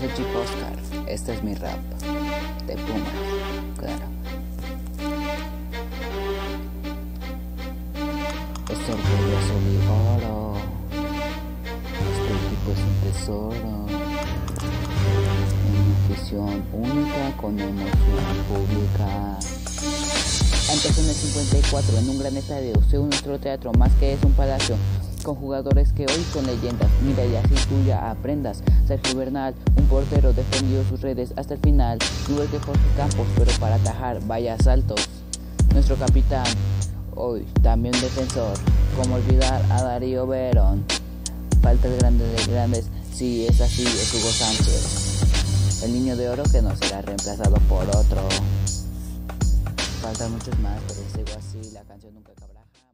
soy Chico Oscar, este es mi rap de Puma, claro. Este orgulloso mi oro, este equipo es un tesoro, una afición única con emoción pública. Empezó en el 54 en un gran estadio, un nuestro teatro más que es un palacio, con jugadores que hoy son leyendas. Mira y así tú ya aprendas. Sergio Bernal, un portero, defendió sus redes hasta el final, igual que Jorge Campos, pero para atajar vaya saltos. Nuestro capitán, hoy también defensor, como olvidar a Darío Verón. Falta el grande de grandes, si es así es Hugo Sánchez, el niño de oro que no será reemplazado por otro. Faltan muchos más, pero sigo así, la canción nunca acabará.